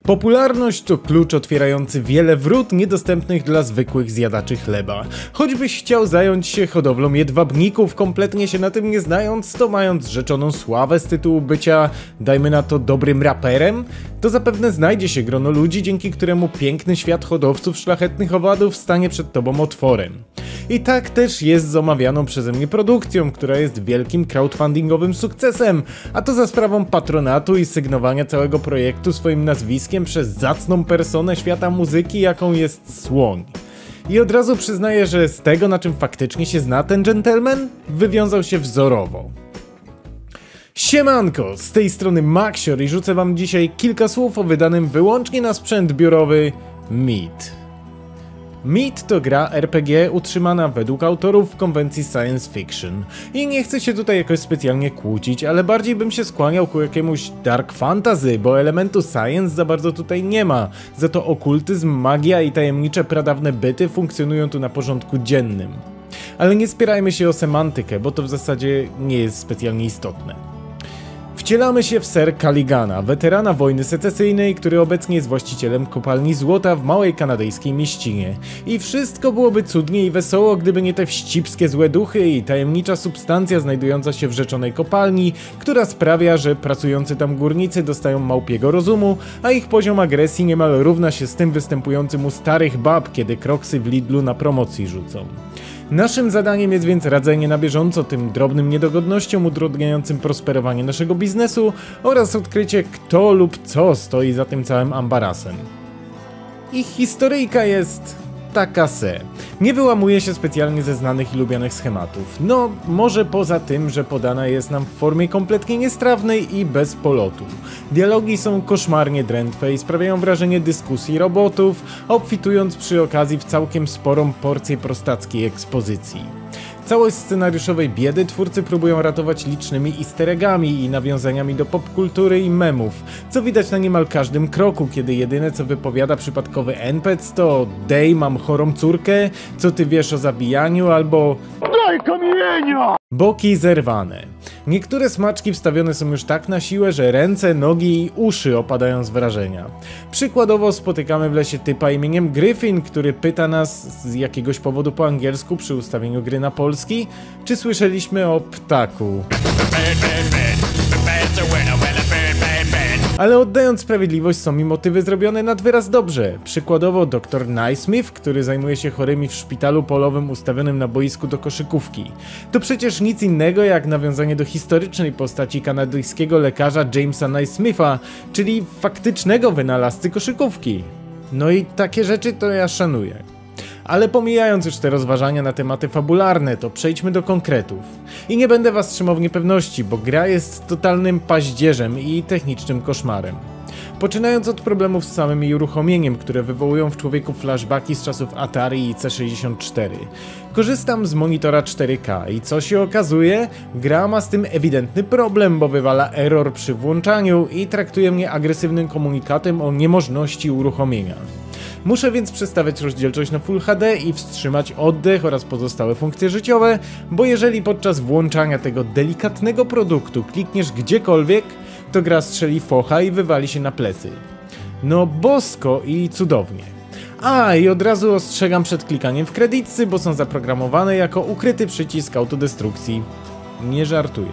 Popularność to klucz otwierający wiele wrót niedostępnych dla zwykłych zjadaczy chleba. Choćbyś chciał zająć się hodowlą jedwabników, kompletnie się na tym nie znając, to mając rzeczoną sławę z tytułu bycia, dajmy na to, dobrym raperem, to zapewne znajdzie się grono ludzi, dzięki któremu piękny świat hodowców szlachetnych owadów stanie przed tobą otworem. I tak też jest z omawianą przeze mnie produkcją, która jest wielkim crowdfundingowym sukcesem, a to za sprawą patronatu i sygnowania całego projektu swoim nazwiskiem przez zacną personę świata muzyki, jaką jest Słoń. I od razu przyznaję, że z tego, na czym faktycznie się zna ten gentleman, wywiązał się wzorowo. Siemanko, z tej strony Maxior i rzucę wam dzisiaj kilka słów o wydanym wyłącznie na sprzęt biurowy Myth. Myth to gra RPG utrzymana według autorów w konwencji science fiction. I nie chcę się tutaj jakoś specjalnie kłócić, ale bardziej bym się skłaniał ku jakiemuś dark fantasy, bo elementu science za bardzo tutaj nie ma. Za to okultyzm, magia i tajemnicze pradawne byty funkcjonują tu na porządku dziennym. Ale nie spierajmy się o semantykę, bo to w zasadzie nie jest specjalnie istotne. Wcielamy się w Sir Calligana, weterana wojny secesyjnej, który obecnie jest właścicielem kopalni złota w małej kanadyjskiej mieścinie. I wszystko byłoby cudnie i wesoło, gdyby nie te wścibskie złe duchy i tajemnicza substancja znajdująca się w rzeczonej kopalni, która sprawia, że pracujący tam górnicy dostają małpiego rozumu, a ich poziom agresji niemal równa się z tym występującym u starych bab, kiedy kroksy w Lidlu na promocji rzucą. Naszym zadaniem jest więc radzenie na bieżąco tym drobnym niedogodnościom utrudniającym prosperowanie naszego biznesu oraz odkrycie, kto lub co stoi za tym całym ambarasem. Ich historyjka jest taka se. Nie wyłamuje się specjalnie ze znanych i lubianych schematów. No, może poza tym, że podana jest nam w formie kompletnie niestrawnej i bez polotu. Dialogi są koszmarnie drętwe i sprawiają wrażenie dyskusji robotów, obfitując przy okazji w całkiem sporą porcję prostackiej ekspozycji. Całość scenariuszowej biedy twórcy próbują ratować licznymi easter eggami i nawiązaniami do popkultury i memów, co widać na niemal każdym kroku, kiedy jedyne co wypowiada przypadkowy NPC to "Dej, mam chorą córkę, co ty wiesz o zabijaniu" albo "Daj kamienia!". Boki zerwane. Niektóre smaczki wstawione są już tak na siłę, że ręce, nogi i uszy opadają z wrażenia. Przykładowo spotykamy w lesie typa imieniem Gryfin, który pyta nas z jakiegoś powodu po angielsku przy ustawieniu gry na polski, czy słyszeliśmy o ptaku. Ale oddając sprawiedliwość, są mi motywy zrobione nad wyraz dobrze. Przykładowo dr Naismith, który zajmuje się chorymi w szpitalu polowym ustawionym na boisku do koszykówki. To przecież nic innego jak nawiązanie do historycznej postaci kanadyjskiego lekarza Jamesa Naismitha, czyli faktycznego wynalazcy koszykówki. No i takie rzeczy to ja szanuję. Ale pomijając już te rozważania na tematy fabularne, to przejdźmy do konkretów. I nie będę was trzymał w niepewności, bo gra jest totalnym paździerzem i technicznym koszmarem. Poczynając od problemów z samym jej uruchomieniem, które wywołują w człowieku flashbacki z czasów Atari i C64. Korzystam z monitora 4K i co się okazuje? Gra ma z tym ewidentny problem, bo wywala error przy włączaniu i traktuje mnie agresywnym komunikatem o niemożności uruchomienia. Muszę więc przestawiać rozdzielczość na Full HD i wstrzymać oddech oraz pozostałe funkcje życiowe, bo jeżeli podczas włączania tego delikatnego produktu klikniesz gdziekolwiek, to gra strzeli focha i wywali się na plecy. No bosko i cudownie. A, i od razu ostrzegam przed klikaniem w kredytsy, bo są zaprogramowane jako ukryty przycisk autodestrukcji. Nie żartuję.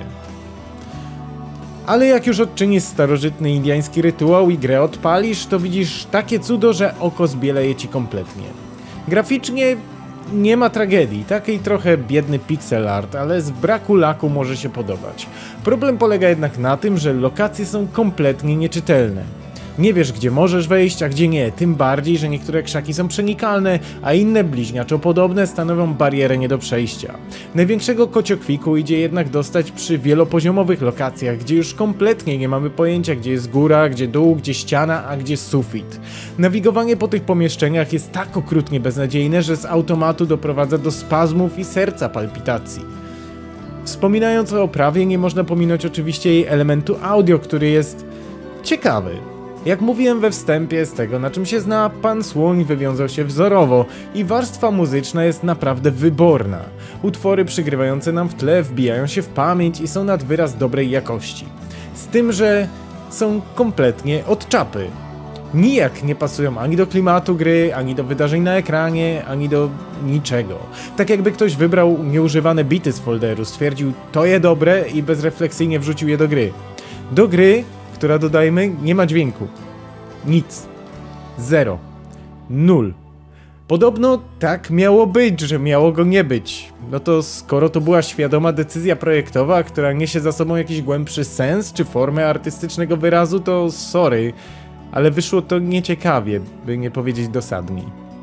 Ale jak już odczynisz starożytny indiański rytuał i grę odpalisz, to widzisz takie cudo, że oko zbieleje ci kompletnie. Graficznie nie ma tragedii, taki trochę biedny pixel art, ale z braku laku może się podobać. Problem polega jednak na tym, że lokacje są kompletnie nieczytelne. Nie wiesz, gdzie możesz wejść, a gdzie nie, tym bardziej, że niektóre krzaki są przenikalne, a inne bliźniaczo podobne stanowią barierę nie do przejścia. Największego kociokwiku idzie jednak dostać przy wielopoziomowych lokacjach, gdzie już kompletnie nie mamy pojęcia, gdzie jest góra, gdzie dół, gdzie ściana, a gdzie sufit. Nawigowanie po tych pomieszczeniach jest tak okrutnie beznadziejne, że z automatu doprowadza do spazmów i serca palpitacji. Wspominając o oprawie, nie można pominąć oczywiście jej elementu audio, który jest ciekawy. Jak mówiłem we wstępie, z tego na czym się zna, pan Słoń wywiązał się wzorowo i warstwa muzyczna jest naprawdę wyborna. Utwory przygrywające nam w tle wbijają się w pamięć i są nad wyraz dobrej jakości. Z tym, że są kompletnie od czapy. nijak nie pasują ani do klimatu gry, ani do wydarzeń na ekranie, ani do niczego. Tak jakby ktoś wybrał nieużywane bity z folderu, stwierdził, to je dobre i bezrefleksyjnie wrzucił je do gry. Do gry, która, dodajmy, nie ma dźwięku. Nic. Zero. Nul. Podobno tak miało być, że miało go nie być. No to skoro to była świadoma decyzja projektowa, która niesie za sobą jakiś głębszy sens czy formę artystycznego wyrazu, to sorry, ale wyszło to nieciekawie, by nie powiedzieć dosadniej.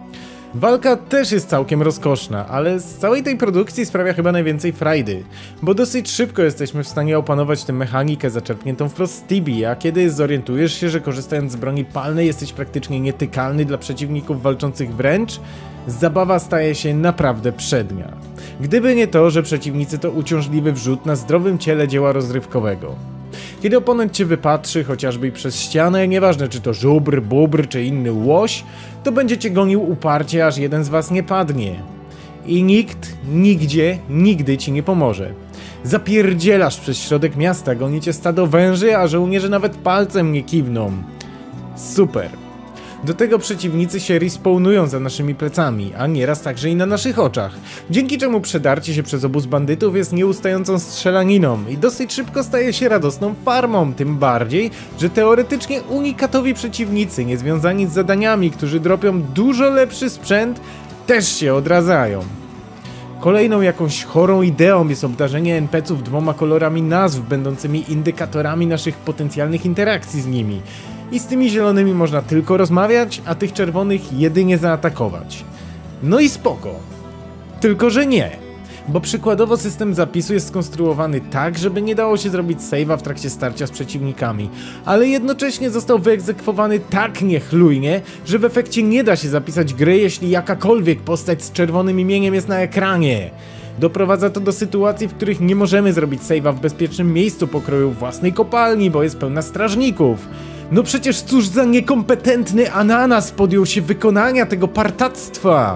Walka też jest całkiem rozkoszna, ale z całej tej produkcji sprawia chyba najwięcej frajdy, bo dosyć szybko jesteśmy w stanie opanować tę mechanikę zaczerpniętą wprost z Tibi, a kiedy zorientujesz się, że korzystając z broni palnej jesteś praktycznie nietykalny dla przeciwników walczących wręcz, zabawa staje się naprawdę przednia. Gdyby nie to, że przeciwnicy to uciążliwy wrzód na zdrowym ciele dzieła rozrywkowego. Kiedy oponent cię wypatrzy, chociażby i przez ścianę, nieważne czy to żubr, bubr czy inny łoś, to będzie cię gonił uparcie, aż jeden z was nie padnie. I nikt, nigdzie, nigdy ci nie pomoże. Zapierdzielasz przez środek miasta, gonicie stado węży, a żołnierze nawet palcem nie kiwną. Super. Do tego przeciwnicy się respawnują za naszymi plecami, a nieraz także i na naszych oczach, dzięki czemu przedarcie się przez obóz bandytów jest nieustającą strzelaniną i dosyć szybko staje się radosną farmą, tym bardziej, że teoretycznie unikatowi przeciwnicy, niezwiązani z zadaniami, którzy dropią dużo lepszy sprzęt, też się odradzają. Kolejną jakąś chorą ideą jest obdarzenie NPC-ów 2 kolorami nazw, będącymi indykatorami naszych potencjalnych interakcji z nimi. I z tymi zielonymi można tylko rozmawiać, a tych czerwonych jedynie zaatakować. No i spoko. Tylko że nie. Bo przykładowo system zapisu jest skonstruowany tak, żeby nie dało się zrobić save'a w trakcie starcia z przeciwnikami, ale jednocześnie został wyegzekwowany tak niechlujnie, że w efekcie nie da się zapisać gry, jeśli jakakolwiek postać z czerwonym imieniem jest na ekranie. Doprowadza to do sytuacji, w których nie możemy zrobić save'a w bezpiecznym miejscu pokroju własnej kopalni, bo jest pełna strażników. No przecież cóż za niekompetentny ananas podjął się wykonania tego partactwa!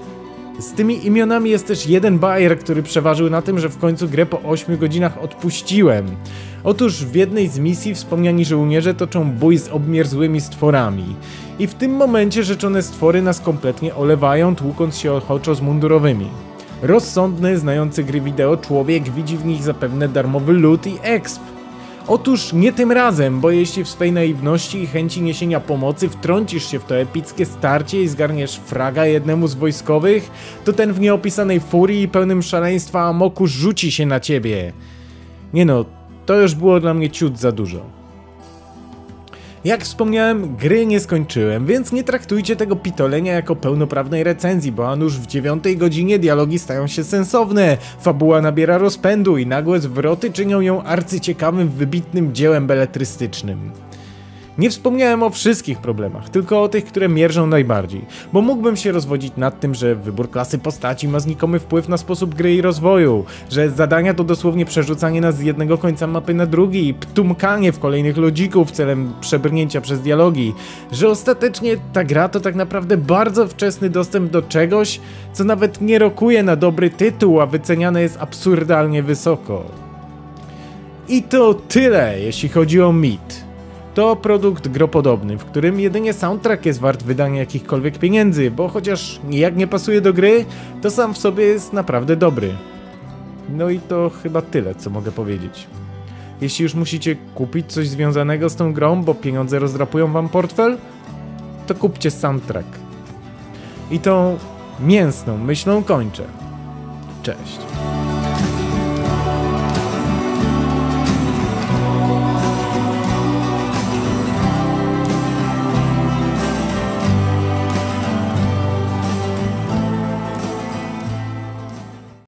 Z tymi imionami jest też jeden bajer, który przeważył na tym, że w końcu grę po 8 godzinach odpuściłem. Otóż w jednej z misji wspomniani żołnierze toczą bój z obmierzłymi stworami. I w tym momencie rzeczone stwory nas kompletnie olewają, tłukąc się ochoczo z mundurowymi. Rozsądny, znający gry wideo człowiek widzi w nich zapewne darmowy loot i exp. Otóż nie tym razem, bo jeśli w swej naiwności i chęci niesienia pomocy wtrącisz się w to epickie starcie i zgarniesz fraga jednemu z wojskowych, to ten w nieopisanej furii i pełnym szaleństwa amoku rzuci się na ciebie. Nie no, to już było dla mnie ciut za dużo. Jak wspomniałem, gry nie skończyłem, więc nie traktujcie tego pitolenia jako pełnoprawnej recenzji, bo a nuż w 9 godzinie dialogi stają się sensowne, fabuła nabiera rozpędu i nagłe zwroty czynią ją arcyciekawym, wybitnym dziełem beletrystycznym. Nie wspomniałem o wszystkich problemach, tylko o tych, które mierzą najbardziej, bo mógłbym się rozwodzić nad tym, że wybór klasy postaci ma znikomy wpływ na sposób gry i rozwoju, że zadania to dosłownie przerzucanie nas z jednego końca mapy na drugi i ptumkanie w kolejnych lodzików celem przebrnięcia przez dialogi, że ostatecznie ta gra to tak naprawdę bardzo wczesny dostęp do czegoś, co nawet nie rokuje na dobry tytuł, a wyceniane jest absurdalnie wysoko. I to tyle, jeśli chodzi o Myth. To produkt gropodobny, w którym jedynie soundtrack jest wart wydania jakichkolwiek pieniędzy, bo chociaż nijak nie pasuje do gry, to sam w sobie jest naprawdę dobry. No i to chyba tyle, co mogę powiedzieć. Jeśli już musicie kupić coś związanego z tą grą, bo pieniądze rozdrapują wam portfel, to kupcie soundtrack. I tą mięsną myślą kończę. Cześć.